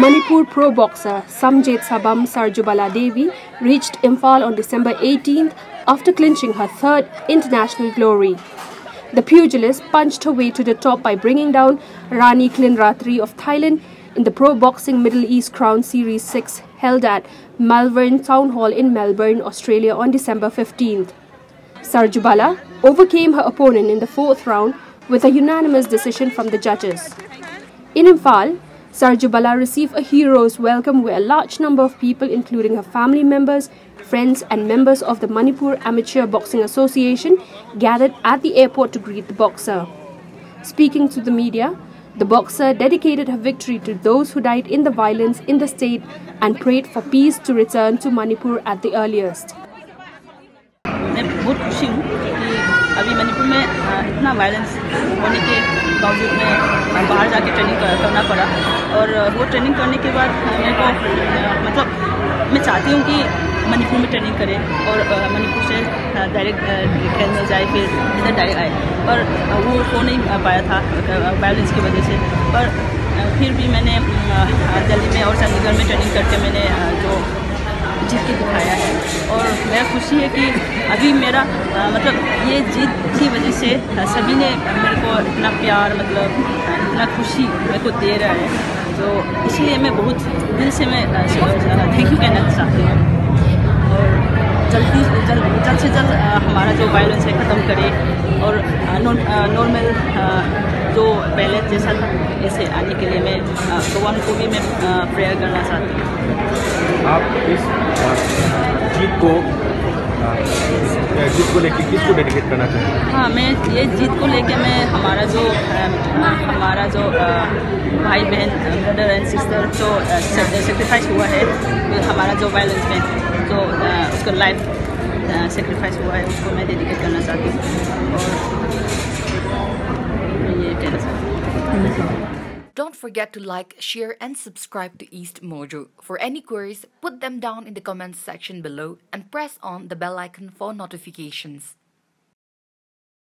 Manipur pro boxer Samjit Sabam Sarjubala Devi reached Imphal on December 18th after clinching her third international glory. The pugilist punched her way to the top by bringing down Rani Klinratri of Thailand in the Pro Boxing Middle East Crown Series 6 held at Malvern Town Hall in Melbourne, Australia on December 15th. Sarjubala overcame her opponent in the fourth round with a unanimous decision from the judges. In Imphal, Sarjubala received a hero's welcome where a large number of people, including her family members, friends and members of the Manipur Amateur Boxing Association, gathered at the airport to greet the boxer. Speaking to the media, the boxer dedicated her victory to those who died in the violence in the state and prayed for peace to return to Manipur at the earliest. मैं बहुत खुशी हूँ कि अभी मणिपुर में इतना violence होने के बावजूद में बाहर जाके ट्रेनिंग करना पड़ा और वो ट्रेनिंग करने के बाद मेरे को मतलब मैं चाहती हूँ कि मणिपुर में ट्रेनिंग करें और मणिपुर से डायरेक्ट खेलने जाए फिर इधर डायरेक्ट आए पर वो हो नहीं पाया था वायलेंस की वजह से पर फिर भी मैंने दिल्ली में और चंडीगढ़ में ट्रेनिंग करके मैंने जो जीत के दिखाया है और मेरा खुशी है कि अभी मेरा मतलब ये जीत की वजह से सभी ने मेरे को इतना प्यार मतलब इतना खुशी मेरे को दे रहा है तो इसलिए मैं बहुत दिल से मैं थैंक यू कहना चाहती हूँ और जल्द से जल्द हमारा जो वायलेंस है ख़त्म करे और नॉर्मल जो पहले जैसा था ऐसे आने के लिए मैं भगवान को भी मैं प्रेयर करना चाहती हूँ। आप इस जीत को लेके किसको डेडिकेट करना चाहते हैं? हाँ, मैं ये जीत को लेके मैं हमारा जो भाई बहन ब्रदर एंड सिस्टर जो सेक्रीफाइस हुआ है हमारा जो वायलेंस में जो उसका लाइफ सेक्रीफाइस हुआ है उसको मैं डेडिकेट करना चाहती हूँ और ये कहना चाहती हूँ। Don't forget to like, share and subscribe to East Mojo. For any queries, put them down in the comments section below and press on the bell icon for notifications.